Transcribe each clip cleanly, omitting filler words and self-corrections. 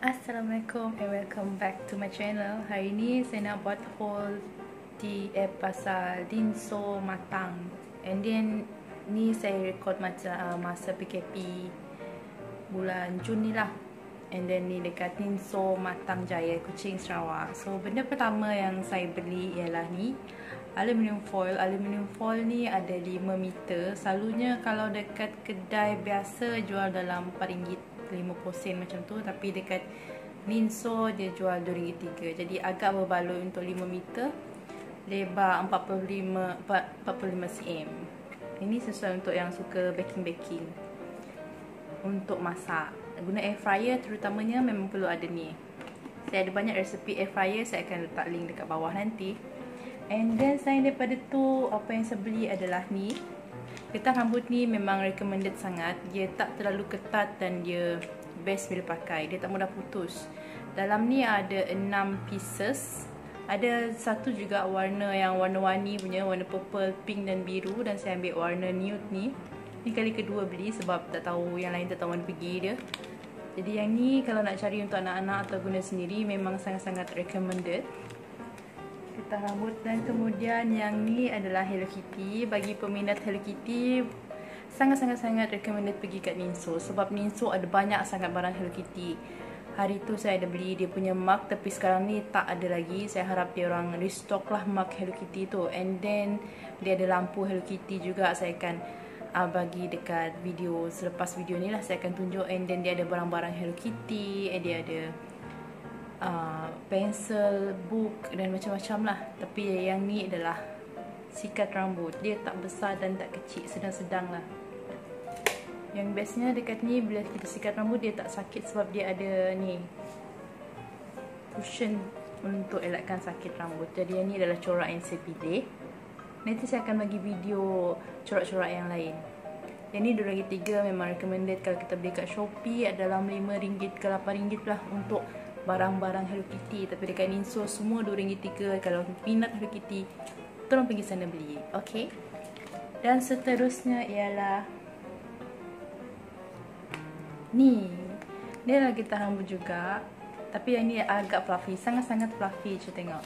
Assalamualaikum and welcome back to my channel. Hari ni saya nak buat haul di pasal NINSO Matang. And then ni saya record masa PKP bulan Jun ni lah. And then ni dekat NINSO Matang Jaya, Kuching, Sarawak. So benda pertama yang saya beli ialah ni aluminium foil. Aluminium foil ni ada 5 meter. Selalunya kalau dekat kedai biasa jual dalam RM4 50 sen macam tu, tapi dekat NINSO dia jual RM2.3. Jadi agak berbaloi untuk 5 meter, lebar 45 cm. Ini sesuai untuk yang suka baking untuk masak. Guna air fryer terutamanya memang perlu ada ni. Saya ada banyak resepi air fryer, saya akan letak link dekat bawah nanti. And then selain daripada tu, apa yang saya beli adalah ni. Getah rambut ni memang recommended sangat. Dia tak terlalu ketat dan dia best bila pakai. Dia tak mudah putus. Dalam ni ada 6 pieces. Ada satu juga warna yang warna-warni punya, warna purple, pink dan biru. Dan saya ambil warna nude ni. Ni kali kedua beli sebab tak tahu, yang lain tak tahu mana pergi dia. Jadi yang ni kalau nak cari untuk anak-anak atau guna sendiri memang sangat-sangat recommended. Getah rambut. Dan kemudian yang ni adalah Hello Kitty. Bagi peminat Hello Kitty, sangat-sangat recommended pergi kat NINSO. Sebab NINSO ada banyak sangat barang Hello Kitty. Hari tu saya ada beli dia punya mug, tapi sekarang ni tak ada lagi. Saya harap dia orang restock lah mug Hello Kitty tu. And then dia ada lampu Hello Kitty juga. Saya akan bagi dekat video, selepas video ni lah saya akan tunjuk. And then dia ada barang-barang Hello Kitty, dia ada pensel, book dan macam-macam lah. Tapi yang ni adalah sikat rambut. Dia tak besar dan tak kecil, sedang-sedang lah. Yang bestnya dekat ni, bila kita sikat rambut dia tak sakit sebab dia ada ni cushion untuk elakkan sakit rambut. Jadi yang ni adalah corak yang saya pilih. Nanti saya akan bagi video corak-corak yang lain. Yang ni RM2.3 memang recommended kalau kita beli kat Shopee. Ada dalam RM5 ke RM8 lah untuk barang-barang Hello Kitty. Tapi dekat NINSO semua RM2.3. Kalau minat Hello Kitty, tolong pergi sana beli. Okay. Dan seterusnya ialah ni. Dia adalah getah rambut juga, tapi yang ni agak fluffy. Sangat-sangat fluffy, cuba tengok.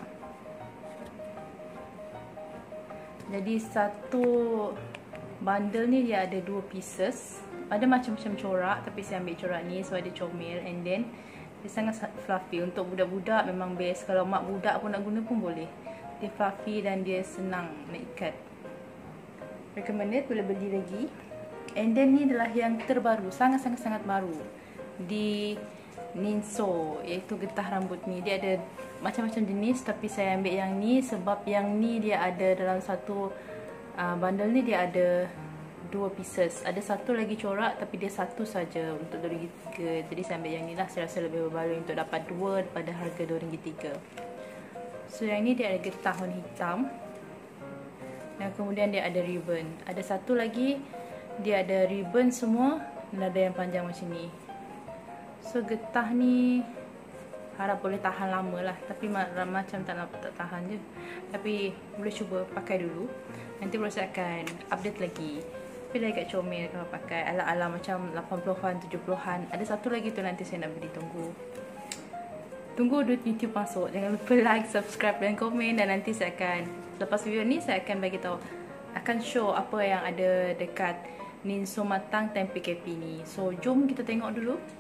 Jadi satu bundle ni dia ada 2 pieces. Ada macam-macam corak, tapi saya ambil corak ni sebab dia comel. And then dia sangat fluffy. Untuk budak-budak memang best. Kalau mak budak pun nak guna pun boleh. Dia fluffy dan dia senang nak ikat. Recommended, boleh beli lagi. And then ni adalah yang terbaru, sangat-sangat baru di NINSO, iaitu getah rambut ni. Dia ada macam-macam jenis, tapi saya ambil yang ni sebab yang ni dia ada dalam satu bundle ni dia ada 2 pieces. Ada satu lagi corak, tapi dia satu saja untuk RM2.3. Jadi saya ambil yang ni lah. Saya rasa lebih berbaloi untuk dapat 2 daripada harga RM2.3. So yang ni dia ada getah warna hitam. Dan kemudian dia ada ribbon. Ada satu lagi dia ada ribbon semua dan ada yang panjang macam ni. So getah ni harap boleh tahan lama lah. Tapi macam tak tahan je. Tapi boleh cuba pakai dulu. Nanti saya akan update lagi. Tapi dah agak comel kalau pakai ala-ala macam 80-an, 70-an. Ada satu lagi tu nanti saya nak beli. Tunggu YouTube masuk. Jangan lupa like, subscribe dan komen. Dan nanti saya akan, lepas video ni saya akan bagi tahu, akan show apa yang ada dekat NINSO Matang time PKP ni. So jom kita tengok dulu.